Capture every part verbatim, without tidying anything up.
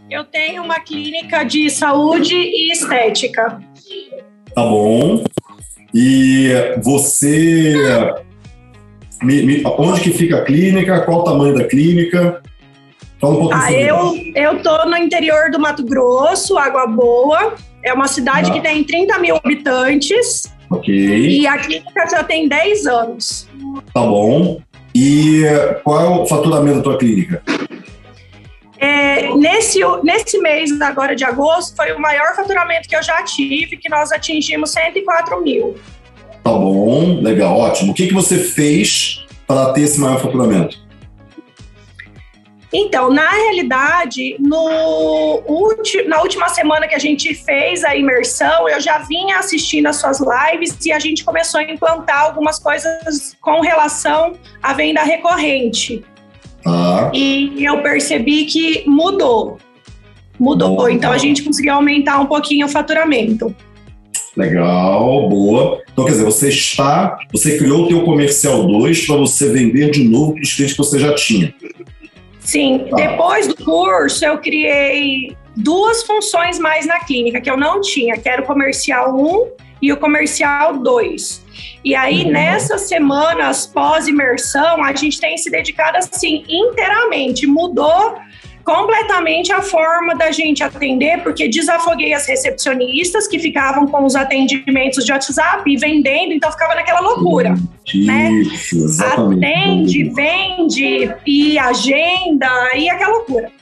Eu tenho uma clínica de saúde e estética. Tá bom. E você... Me, me, onde que fica a clínica? Qual o tamanho da clínica? Fala um pouquinho ah, sobre eu, eu tô no interior do Mato Grosso, Água Boa. É uma cidade ah. que tem trinta mil habitantes. Ok. E a clínica já tem dez anos. Tá bom. E qual é o faturamento da tua clínica? É, nesse, nesse mês agora de agosto foi o maior faturamento que eu já tive, que nós atingimos cento e quatro mil. Tá bom, legal, ótimo. O que, que você fez para ter esse maior faturamento? Então, na realidade, no ulti, na última semana que a gente fez a imersão, eu já vinha assistindo as suas lives e a gente começou a implantar algumas coisas com relação à venda recorrente. Ah. E eu percebi que mudou. Mudou. Boa. Então, a gente conseguiu aumentar um pouquinho o faturamento. Legal, boa. Então, quer dizer, você está... Você criou o teu comercial dois para você vender de novo para os clientes que você já tinha. Sim. Ah. Depois do curso, eu criei duas funções mais na clínica que eu não tinha, que era o comercial um e o comercial dois. E aí, uhum. nessas semanas pós-imersão, a gente tem se dedicado, assim, inteiramente. Mudou completamente a forma da gente atender, porque desafoguei as recepcionistas que ficavam com os atendimentos de WhatsApp e vendendo, então ficava naquela loucura. Isso, né? Exatamente. Atende, vende, e agenda, e aquela loucura.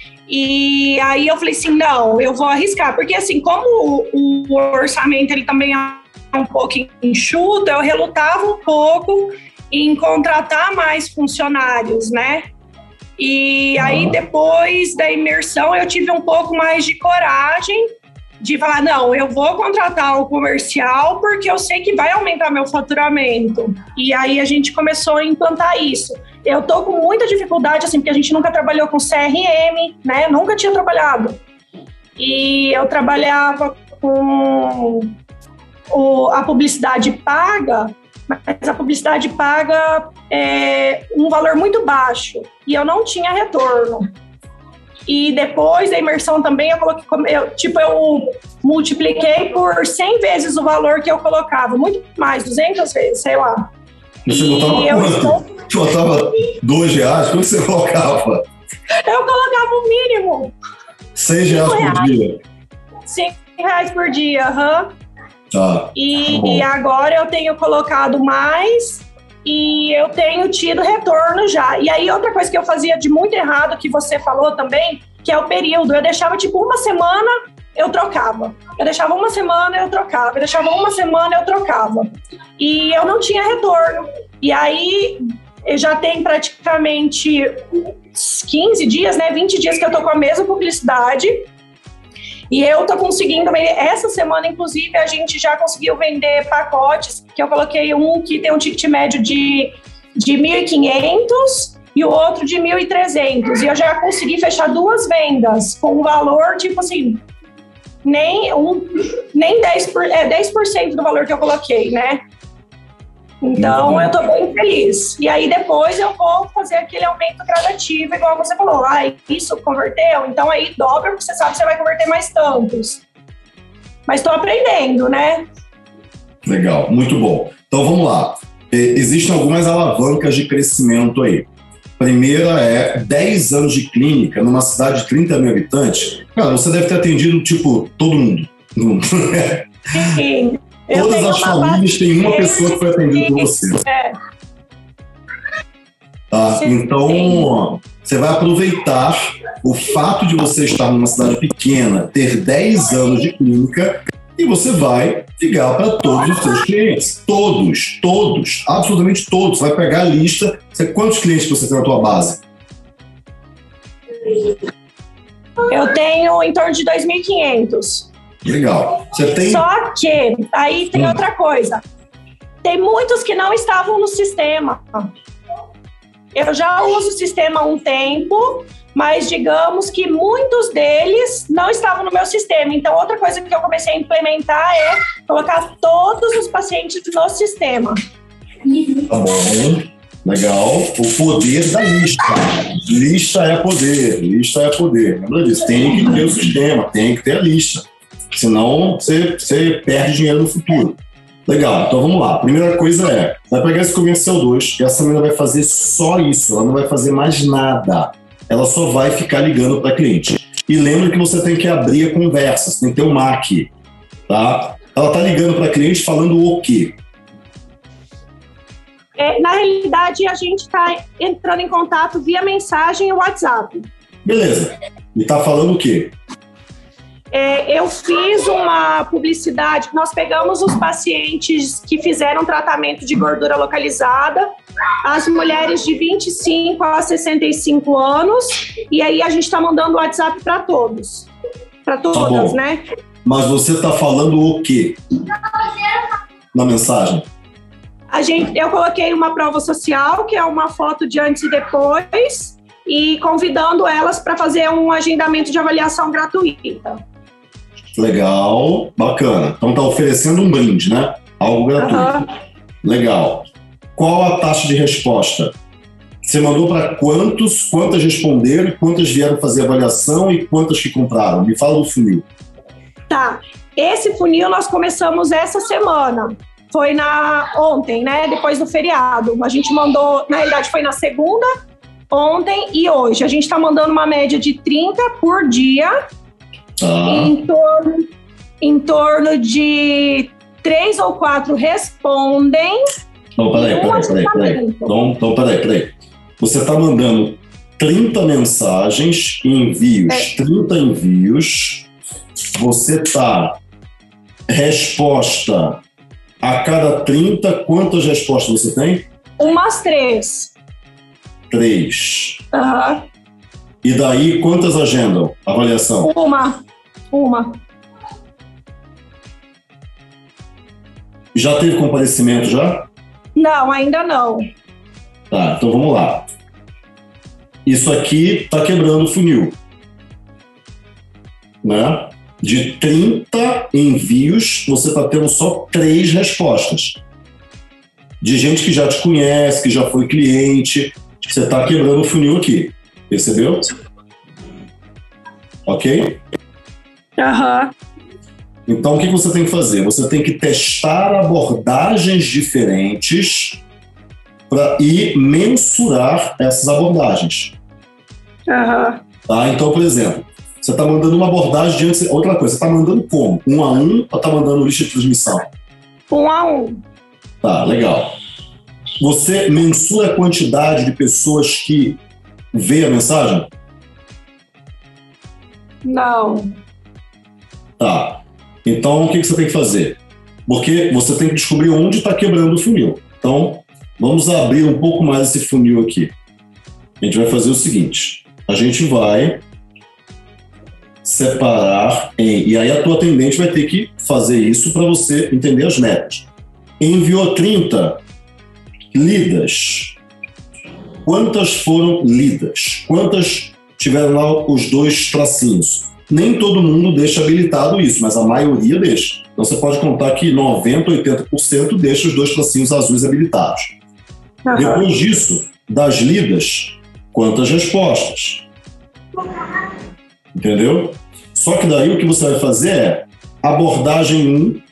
E aí eu falei assim, não, eu vou arriscar, porque assim, como o, o orçamento ele também é um pouco enxuto, eu relutava um pouco em contratar mais funcionários, né? E aí depois da imersão eu tive um pouco mais de coragem de falar, não, eu vou contratar o comercial porque eu sei que vai aumentar meu faturamento. E aí a gente começou a implantar isso. Eu tô com muita dificuldade, assim, porque a gente nunca trabalhou com C R M, né? Nunca tinha trabalhado. E eu trabalhava com o, a publicidade paga, mas a publicidade paga é um valor muito baixo. E eu não tinha retorno. E depois da imersão também, eu coloquei, eu, tipo, eu multipliquei por cem vezes o valor que eu colocava. Muito mais, duzentas vezes, sei lá. E você botava quanto? Estou... Você botava dois reais? Quanto você colocava? Eu colocava o mínimo. Seis reais por dia? Cinco reais por dia, aham. Uhum. Tá. E, e agora eu tenho colocado mais e eu tenho tido retorno já. E aí outra coisa que eu fazia de muito errado, que você falou também, que é o período. Eu deixava tipo uma semana, eu trocava. Eu deixava uma semana, eu trocava. Eu deixava uma semana, eu trocava. E eu não tinha retorno. E aí eu já tem praticamente quinze dias, né, vinte dias que eu tô com a mesma publicidade. E eu tô conseguindo, essa semana, inclusive, a gente já conseguiu vender pacotes, que eu coloquei um que tem um ticket médio de, de mil e quinhentos e o outro de mil e trezentos. E eu já consegui fechar duas vendas com um valor, tipo assim, nem, um, nem dez por cento, é, dez por cento do valor que eu coloquei, né? Então, eu tô bem feliz. E aí, depois eu vou fazer aquele aumento gradativo, igual você falou. Ah, isso converteu? Então, aí dobra, porque você sabe que você vai converter mais tantos. Mas tô aprendendo, né? Legal, muito bom. Então, vamos lá. Existem algumas alavancas de crescimento aí. Primeira é dez anos de clínica numa cidade de trinta mil habitantes. Cara, você deve ter atendido, tipo, todo mundo. Sim. Todas as famílias têm uma pessoa que foi atendida por você. É. Tá? Então, você vai aproveitar o fato de você estar numa cidade pequena, ter dez anos de clínica, e você vai ligar para todos os seus clientes. Todos, todos, absolutamente todos. Você vai pegar a lista. Você, quantos clientes você tem na tua base? Eu tenho em torno de dois mil e quinhentos. Legal. Você tem... Só que aí tem hum. outra coisa. Tem muitos que não estavam no sistema. Eu já uso o sistema há um tempo, mas digamos que muitos deles não estavam no meu sistema. Então, outra coisa que eu comecei a implementar é colocar todos os pacientes no sistema. Tá bom. Legal. O poder da lista. Lista é poder, lista é poder. Lembra disso? Tem que ter o sistema, tem que ter a lista. Senão você, você perde dinheiro no futuro. Legal, então vamos lá. A primeira coisa é, vai pegar esse comercial dois e essa menina vai fazer só isso, ela não vai fazer mais nada. Ela só vai ficar ligando para cliente. E lembra que você tem que abrir a conversa, você tem que ter um M A C, tá? Ela está ligando para cliente falando o quê? É, na realidade, a gente está entrando em contato via mensagem e WhatsApp. Beleza. E está falando o quê? É, eu fiz uma publicidade, nós pegamos os pacientes que fizeram tratamento de gordura localizada, as mulheres de vinte e cinco a sessenta e cinco anos, e aí a gente está mandando o WhatsApp para todos, para todas, tá, né? Mas você está falando o quê na mensagem? A gente, eu coloquei uma prova social, que é uma foto de antes e depois, e convidando elas para fazer um agendamento de avaliação gratuita. Legal, bacana. Então tá oferecendo um brinde, né? Algo gratuito. Uhum. Legal. Qual a taxa de resposta? Você mandou para quantos, quantas responderam e quantas vieram fazer avaliação e quantas que compraram? Me fala do funil. Tá. Esse funil nós começamos essa semana. Foi na ontem, né? Depois do feriado. A gente mandou, na realidade foi na segunda, ontem e hoje. A gente está mandando uma média de trinta por dia. Ah. Em torno, em torno de três ou quatro respondem. Então, peraí, peraí, peraí, peraí. Então, então, peraí, peraí. Você está mandando trinta mensagens, envios, é. trinta envios. Você está resposta a cada trinta, quantas respostas você tem? Umas três. Três. Aham. E daí, quantas agendam? Avaliação? Uma. Uma. Já teve comparecimento, já? Não, ainda não. Tá, então vamos lá. Isso aqui tá quebrando o funil. Né? De trinta envios, você tá tendo só três respostas. De gente que já te conhece, que já foi cliente. Você tá quebrando o funil aqui. Percebeu? Ok? Aham. Uhum. Então, o que você tem que fazer? Você tem que testar abordagens diferentes para ir mensurar essas abordagens. Uhum. Tá? Então, por exemplo, você está mandando uma abordagem diante... Outra coisa, você está mandando como? Um a um ou está mandando lista de transmissão? Um a um. Tá, legal. Você mensura a quantidade de pessoas que vê a mensagem? Não. Tá. Então, o que você tem que fazer? Porque você tem que descobrir onde está quebrando o funil. Então, vamos abrir um pouco mais esse funil aqui. A gente vai fazer o seguinte. A gente vai separar em... E aí a tua atendente vai ter que fazer isso para você entender as metas. Enviou trinta lidas. Quantas foram lidas? Quantas tiveram lá os dois tracinhos? Nem todo mundo deixa habilitado isso, mas a maioria deixa. Então você pode contar que noventa, oitenta por cento deixa os dois tracinhos azuis habilitados. Uhum. Depois disso, das lidas, quantas respostas? Entendeu? Só que daí o que você vai fazer é abordagem um,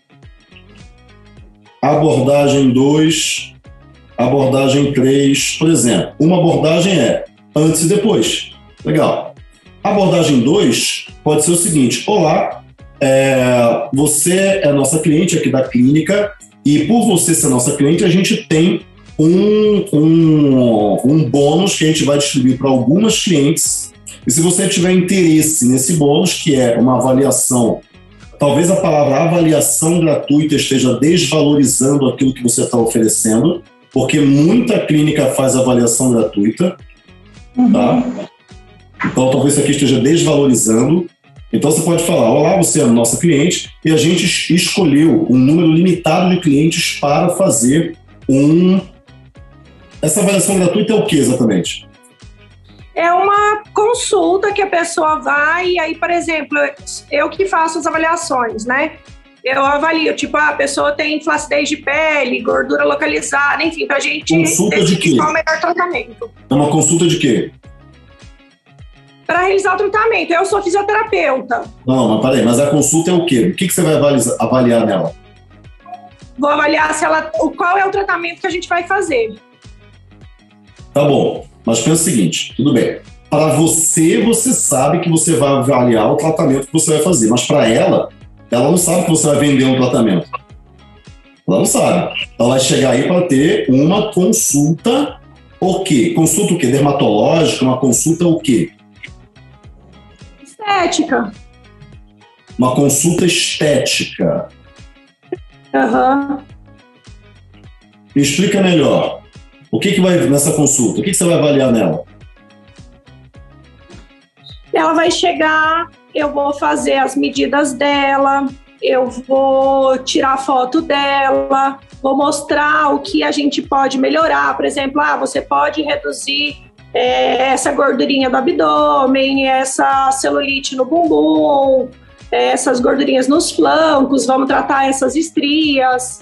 abordagem dois, abordagem três. Por exemplo, uma abordagem é antes e depois. Legal. Abordagem dois pode ser o seguinte: olá, é, você é nossa cliente aqui da clínica e por você ser nossa cliente a gente tem um, um, um bônus que a gente vai distribuir para algumas clientes e se você tiver interesse nesse bônus, que é uma avaliação, talvez a palavra avaliação gratuita esteja desvalorizando aquilo que você está oferecendo, porque muita clínica faz avaliação gratuita, uhum. Tá? Então, talvez isso aqui esteja desvalorizando. Então, você pode falar, olá, você é nossa cliente e a gente escolheu um número limitado de clientes para fazer um... Essa avaliação gratuita é o que exatamente? É uma consulta que a pessoa vai e aí, por exemplo, eu que faço as avaliações, né? Eu avalio, tipo, a pessoa tem flacidez de pele, gordura localizada, enfim, pra gente Consulta de quê? qual o melhor tratamento. É uma consulta de quê? Para realizar o tratamento. Eu sou fisioterapeuta. Não, mas peraí, mas a consulta é o quê? O que, que você vai avaliar, avaliar nela? Vou avaliar se ela, o, qual é o tratamento que a gente vai fazer. Tá bom, mas pensa o seguinte, tudo bem. Para você, você sabe que você vai avaliar o tratamento que você vai fazer, mas para ela, ela não sabe que você vai vender um tratamento. Ela não sabe. Ela vai chegar aí para ter uma consulta o quê? Consulta o quê? Dermatológica? Uma consulta o quê? Estética. Uma consulta estética. Aham. Uhum. Me explica melhor. O que, que vai nessa consulta? O que, que você vai avaliar nela? Ela vai chegar, eu vou fazer as medidas dela, eu vou tirar foto dela, vou mostrar o que a gente pode melhorar. Por exemplo, ah, você pode reduzir é, essa gordurinha do abdômen, essa celulite no bumbum, essas gordurinhas nos flancos, vamos tratar essas estrias.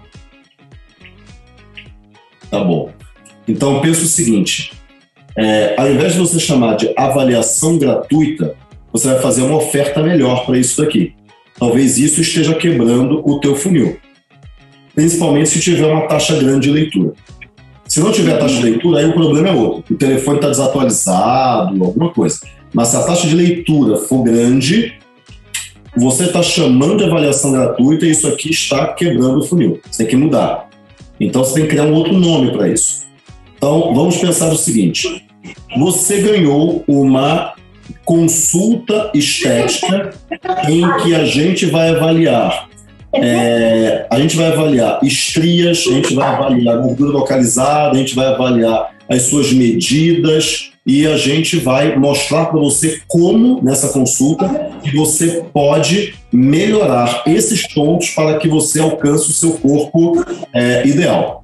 Tá bom. Então, pensa o seguinte, é, ao invés de você chamar de avaliação gratuita, você vai fazer uma oferta melhor para isso daqui. Talvez isso esteja quebrando o teu funil. Principalmente se tiver uma taxa grande de leitura. Se não tiver taxa de leitura, aí o problema é outro. O telefone está desatualizado, alguma coisa. Mas se a taxa de leitura for grande, você está chamando de avaliação gratuita e isso aqui está quebrando o funil. Você tem que mudar. Então você tem que criar um outro nome para isso. Então vamos pensar o seguinte. Você ganhou uma consulta estética em que a gente vai avaliar é, a gente vai avaliar estrias, a gente vai avaliar gordura localizada, a gente vai avaliar as suas medidas e a gente vai mostrar para você como, nessa consulta, que você pode melhorar esses pontos para que você alcance o seu corpo é, ideal.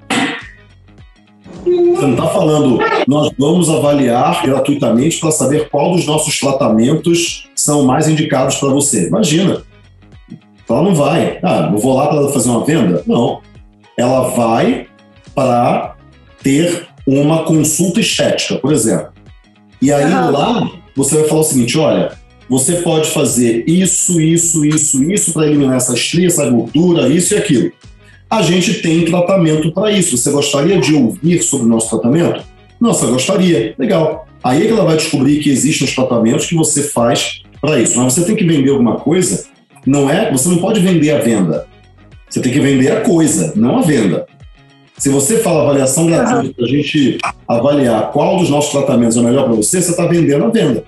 Você não está falando, nós vamos avaliar gratuitamente para saber qual dos nossos tratamentos são mais indicados para você. Imagina, ela não vai. Ah, eu vou lá para fazer uma venda? Não. Ela vai para ter uma consulta estética, por exemplo. E aí ah. lá você vai falar o seguinte, olha, você pode fazer isso, isso, isso, isso para eliminar essa estria, essa gordura, isso e aquilo. A gente tem tratamento para isso. Você gostaria de ouvir sobre o nosso tratamento? Nossa, gostaria. Legal. Aí é que ela vai descobrir que existem os tratamentos que você faz para isso. Mas você tem que vender alguma coisa, não é? Você não pode vender a venda. Você tem que vender a coisa, não a venda. Se você fala avaliação gratuita para a gente avaliar qual dos nossos tratamentos é melhor para você, você está vendendo a venda.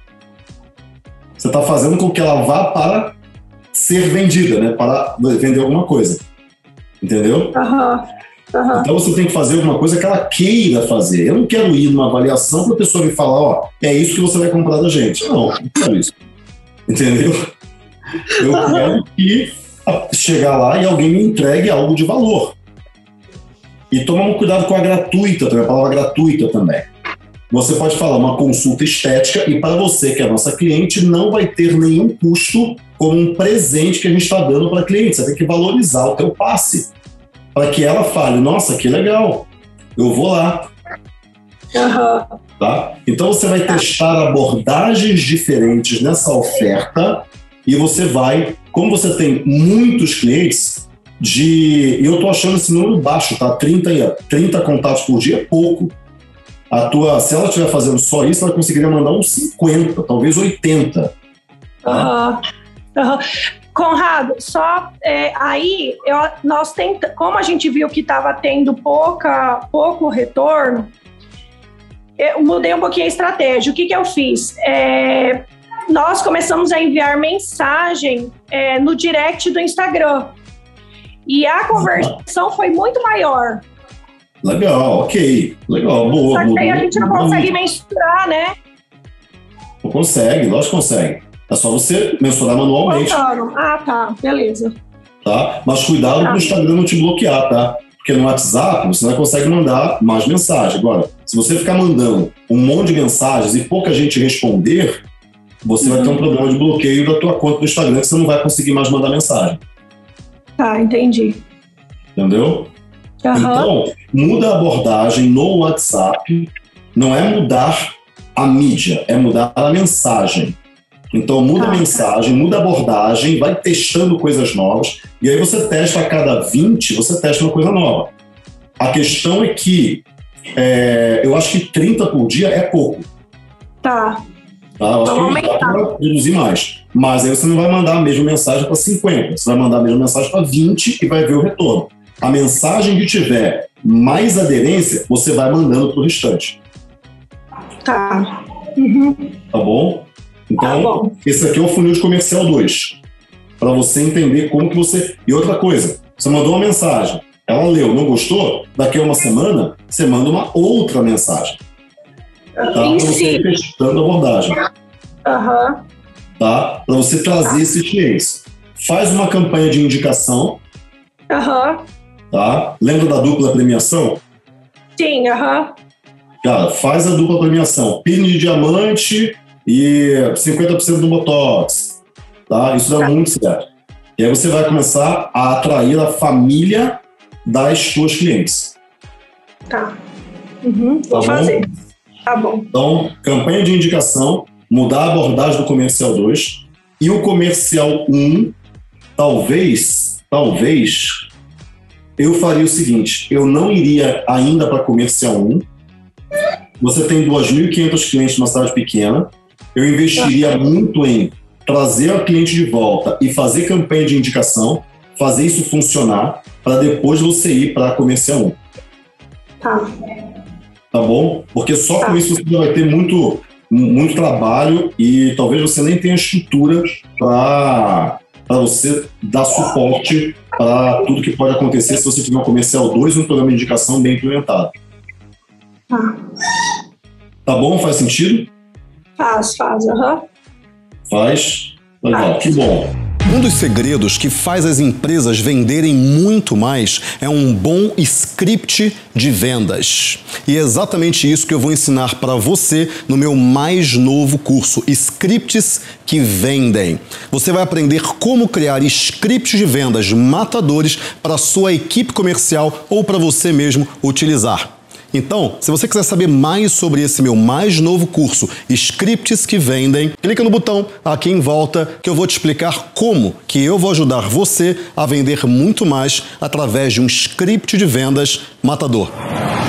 Você está fazendo com que ela vá para ser vendida, né? Para vender alguma coisa. Entendeu? Uhum. Uhum. Então você tem que fazer alguma coisa que ela queira fazer. Eu não quero ir numa avaliação para a pessoa me falar, ó, é isso que você vai comprar da gente. Não, não quero isso. Entendeu? Eu uhum. quero que chegar lá e alguém me entregue algo de valor. E tomar um cuidado com a gratuita, também, a palavra gratuita também. Você pode falar uma consulta estética e para você, que é a nossa cliente, não vai ter nenhum custo como um presente que a gente está dando para a cliente. Você tem que valorizar o teu passe para que ela fale, nossa, que legal, eu vou lá. Uhum. Tá? Então você vai testar abordagens diferentes nessa oferta e você vai, como você tem muitos clientes, de, e eu estou achando esse número baixo, tá? trinta, trinta contatos por dia é pouco. A tua, se ela estiver fazendo só isso, ela conseguiria mandar uns cinquenta, talvez oitenta. Tá? Uhum. Uhum. Conrado, só é, aí, eu, nós tenta, como a gente viu que estava tendo pouca, pouco retorno, eu mudei um pouquinho a estratégia. O que, que eu fiz? É, nós começamos a enviar mensagem é, no direct do Instagram. E a conversão foi muito maior. Legal, ok. Legal, boa. Só que aí a gente não consegue mensurar, né? Não consegue, lógico que consegue. É só você mensurar manualmente. Ah, tá. Beleza. Tá? Mas cuidado para o Instagram não te bloquear, tá? Porque no WhatsApp você não consegue mandar mais mensagem. Agora, se você ficar mandando um monte de mensagens e pouca gente responder, você uhum. vai ter um problema de bloqueio da tua conta do Instagram que você não vai conseguir mais mandar mensagem. Tá, entendi. Entendeu? Uhum. Então, muda a abordagem no WhatsApp. Não é mudar a mídia, é mudar a mensagem. Então, muda tá. a mensagem, muda a abordagem, vai testando coisas novas. E aí você testa a cada vinte, você testa uma coisa nova. A questão é que é, eu acho que trinta por dia é pouco. Tá. Tá? Eu acho Vamos que dá aumentar. para reduzir mais. Mas aí você não vai mandar a mesma mensagem para cinquenta. Você vai mandar a mesma mensagem para vinte e vai ver o retorno. A mensagem que tiver mais aderência, você vai mandando para o restante. Tá. Uhum. Tá bom? Então, Tá bom. esse aqui é o funil de comercial dois. Para você entender como que você... E outra coisa, você mandou uma mensagem, ela leu, não gostou? Daqui a uma semana, você manda uma outra mensagem. Tá? Para Em você si. ir testando a abordagem. Aham. Tá? Para você trazer esses clientes. Faz uma campanha de indicação. Aham. Tá? Lembra da dupla premiação? Sim, aham. Cara, faz a dupla premiação. Pine de diamante e cinquenta por cento do Botox. Tá? Isso dá Tá. muito certo. E aí você vai começar a atrair a família das suas clientes. Tá. Uhum. Tá Vou bom? fazer. Tá bom. Então, campanha de indicação, mudar a abordagem do comercial dois e o comercial um, talvez, talvez, eu faria o seguinte, eu não iria ainda para comercial um. Você tem dois mil e quinhentos clientes numa cidade pequena, eu investiria muito em trazer o cliente de volta e fazer campanha de indicação, fazer isso funcionar, para depois você ir para comercial um. Tá. Tá bom? Porque só com isso você vai ter muito, muito trabalho e talvez você nem tenha estrutura para você dar suporte para tudo que pode acontecer se você tiver um comercial dois e um programa de indicação bem implementado. Tá. Tá bom? Faz sentido? Faz, faz. Aham. Faz? Legal, que bom. Um dos segredos que faz as empresas venderem muito mais é um bom script de vendas. E é exatamente isso que eu vou ensinar para você no meu mais novo curso, Scripts que Vendem. Você vai aprender como criar scripts de vendas matadores para a sua equipe comercial ou para você mesmo utilizar. Então, se você quiser saber mais sobre esse meu mais novo curso, Scripts que Vendem, clica no botão aqui em volta que eu vou te explicar como que eu vou ajudar você a vender muito mais através de um script de vendas matador.